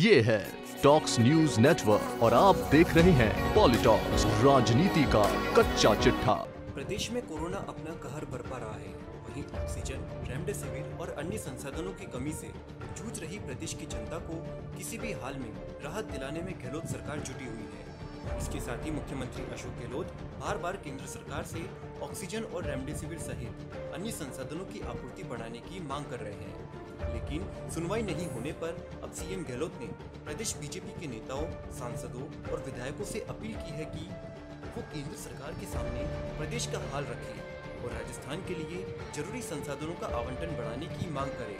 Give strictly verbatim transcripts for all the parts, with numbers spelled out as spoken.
ये है talks news network और आप देख रहे हैं पॉलिटॉक्स, राजनीति का कच्चा चिट्ठा। प्रदेश में कोरोना अपना कहर बरपा रहा है। वहीं ऑक्सीजन, रेमडेसिविर और अन्य संसाधनों की कमी से जूझ रही प्रदेश की जनता को किसी भी हाल में राहत दिलाने में गहलोत सरकार जुटी हुई है। इसके साथ ही मुख्यमंत्री अशोक गहलोत बार बार केंद्र सरकार से ऑक्सीजन और रेमडेसिविर सहित अन्य संसाधनों की आपूर्ति बढ़ाने की मांग कर रहे हैं, लेकिन सुनवाई नहीं होने पर अब सीएम गहलोत ने प्रदेश बीजेपी के नेताओं, सांसदों और विधायकों से अपील की है कि वो केंद्र सरकार के सामने प्रदेश का हाल रखें और राजस्थान के लिए जरूरी संसाधनों का आवंटन बढ़ाने की मांग करें।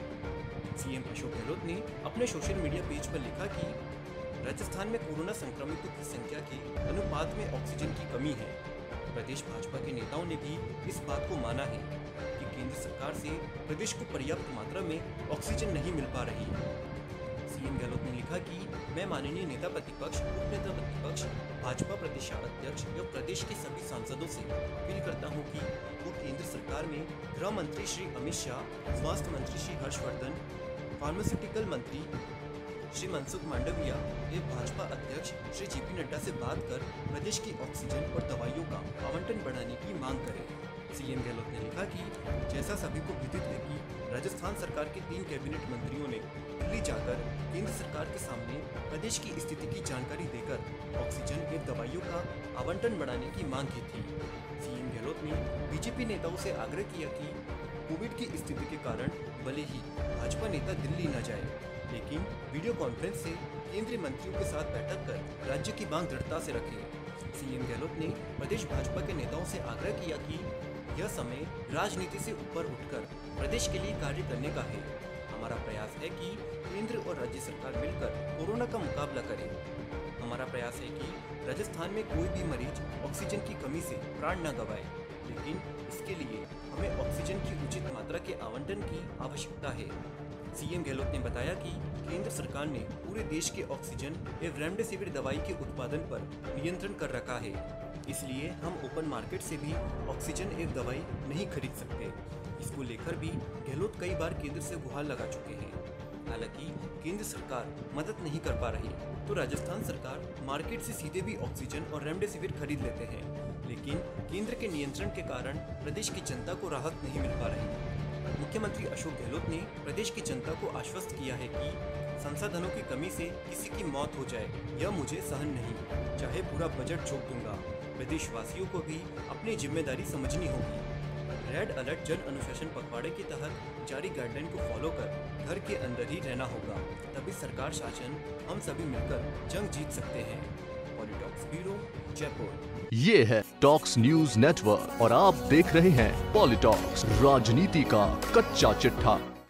सीएम अशोक गहलोत ने अपने सोशल मीडिया पेज पर लिखा कि राजस्थान में कोरोना संक्रमितों की संख्या के अनुपात में ऑक्सीजन की कमी है। प्रदेश भाजपा के नेताओं ने भी इस बात को माना है कि केंद्र सरकार से प्रदेश को पर्याप्त मात्रा में ऑक्सीजन नहीं मिल पा रही है। सीएम गहलोत ने लिखा कि मैं माननीय नेता प्रतिपक्ष, उप नेता प्रतिपक्ष, भाजपा प्रदेशाध्यक्ष एवं प्रदेश के सभी सांसदों से अपील करता हूं कि वो केंद्र सरकार में गृह मंत्री श्री अमित शाह, स्वास्थ्य मंत्री श्री हर्षवर्धन, फार्मास्यूटिकल मंत्री श्री मनसुख मांडविया एवं भाजपा अध्यक्ष श्री जेपी नड्डा से बात कर प्रदेश की ऑक्सीजन और दवाइयों का आवंटन बढ़ाने की मांग करें। सीएम गहलोत ने लिखा कि जैसा सभी को विदित है कि राजस्थान सरकार के तीन कैबिनेट मंत्रियों ने दिल्ली जाकर केंद्र सरकार के सामने प्रदेश की स्थिति की जानकारी देकर ऑक्सीजन एवं दवाइयों का आवंटन बढ़ाने की मांग की थी। सीएम गहलोत ने बीजेपी नेताओं से आग्रह किया कि कोविड की स्थिति के कारण भले ही भाजपा नेता दिल्ली न जाए, लेकिन वीडियो कॉन्फ्रेंस से केंद्रीय मंत्रियों के साथ बैठक कर राज्य की मांग दृढ़ता से रखें। सीएम गहलोत ने प्रदेश भाजपा के नेताओं से आग्रह किया कि यह समय राजनीति से ऊपर उठकर प्रदेश के लिए कार्य करने का है। हमारा प्रयास है कि केंद्र और राज्य सरकार मिलकर कोरोना का मुकाबला करे। हमारा प्रयास है कि राजस्थान में कोई भी मरीज ऑक्सीजन की कमी से प्राण न गंवाए, लेकिन इसके लिए हमें ऑक्सीजन की उचित मात्रा के आवंटन की आवश्यकता है। सीएम गहलोत ने बताया कि केंद्र सरकार ने पूरे देश के ऑक्सीजन एवं रेमडेसिविर दवाई के उत्पादन पर नियंत्रण कर रखा है, इसलिए हम ओपन मार्केट से भी ऑक्सीजन एवं दवाई नहीं खरीद सकते। इसको लेकर भी गहलोत कई बार केंद्र से गुहार लगा चुके हैं। हालांकि केंद्र सरकार मदद नहीं कर पा रही तो राजस्थान सरकार मार्केट से सीधे भी ऑक्सीजन और रेमडेसिविर खरीद लेते हैं, लेकिन केंद्र के नियंत्रण के कारण प्रदेश की जनता को राहत नहीं मिल पा रही। मुख्यमंत्री अशोक गहलोत ने प्रदेश की जनता को आश्वस्त किया है कि संसाधनों की कमी से किसी की मौत हो जाए यह मुझे सहन नहीं, चाहे पूरा बजट झोंक दूंगा। प्रदेशवासियों को भी अपनी जिम्मेदारी समझनी होगी। रेड अलर्ट जन अनुशासन पखवाड़े के तहत जारी गाइडलाइन को फॉलो कर घर के अंदर ही रहना होगा, तभी सरकार शासन हम सभी मिलकर जंग जीत सकते हैं। Politalks bureau, Jaipur. ये है टॉक्स न्यूज नेटवर्क और आप देख रहे हैं पॉलिटॉक्स, राजनीति का कच्चा चिट्ठा।